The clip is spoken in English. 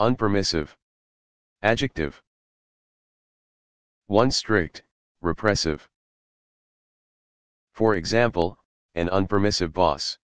Unpermissive. Adjective. 1. Strict, repressive. For example, an unpermissive boss.